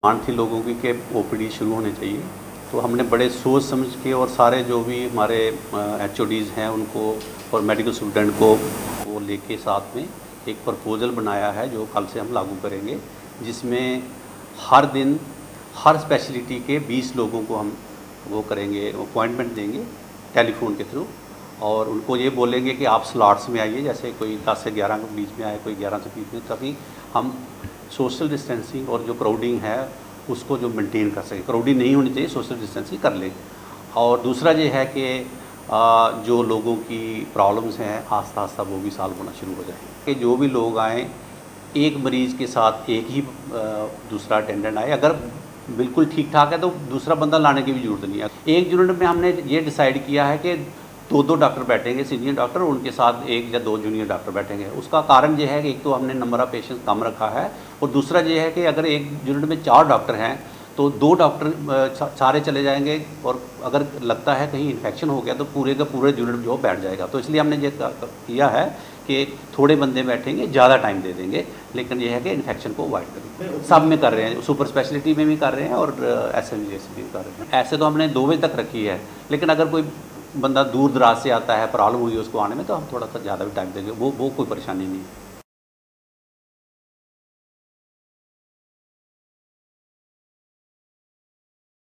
Demand थी लोगों की कि ओपीडी शुरू होने चाहिए, तो हमने बड़े सोच समझ के और सारे जो भी हमारे एचओडीज़ हैं उनको और मेडिकल स्टूडेंट को वो लेके साथ में एक प्रपोज़ल बनाया है जो कल से हम लागू करेंगे, जिसमें हर दिन हर स्पेशलिटी के 20 लोगों को हम वो करेंगे, अपॉइंटमेंट देंगे टेलीफोन के थ्रू, और उनको ये बोलेंगे कि आप स्लॉट्स में आइए, जैसे कोई 10 से 11 के बीच में आए, कोई 11 से 20 में, ताकि हम सोशल डिस्टेंसिंग और जो क्राउडिंग है उसको जो मेंटेन कर सकें। क्राउडिंग नहीं होनी चाहिए, सोशल डिस्टेंसिंग कर लें। और दूसरा ये है कि जो लोगों की प्रॉब्लम्स हैं आस्ता आस्ता वो भी सॉल्व होना शुरू हो जाए, कि जो भी लोग आएँ एक मरीज़ के साथ एक ही दूसरा अटेंडेंट आए। अगर बिल्कुल ठीक ठाक है तो दूसरा बंदा लाने की भी ज़रूरत नहीं है। एक यूनिट में हमने ये डिसाइड किया है कि दो डॉक्टर बैठेंगे, सीनियर डॉक्टर, उनके साथ 1 या 2 जूनियर डॉक्टर बैठेंगे। उसका कारण ये है कि एक तो हमने नंबर ऑफ़ पेशेंट्स कम रखा है, और दूसरा ये है कि अगर एक यूनिट में 4 डॉक्टर हैं तो 2 डॉक्टर सारे चले जाएंगे, और अगर लगता है कहीं इन्फेक्शन हो गया तो पूरे का पूरे यूनिट जो बैठ जाएगा। तो इसलिए हमने ये किया है कि थोड़े बंदे बैठेंगे, ज़्यादा टाइम दे देंगे, लेकिन यह है कि इन्फेक्शन को अवॉइड करेंगे। सब में कर रहे हैं, सुपर स्पेशलिटी में भी कर रहे हैं और एसएमजीएस में भी कर रहे हैं। ऐसे तो हमने 2 बजे तक रखी है, लेकिन अगर कोई बंदा दूर दराज से आता है, प्रॉब्लम हुई है उसको आने में, तो हम थोड़ा सा ज़्यादा भी टाइम देंगे, वो कोई परेशानी नहीं है।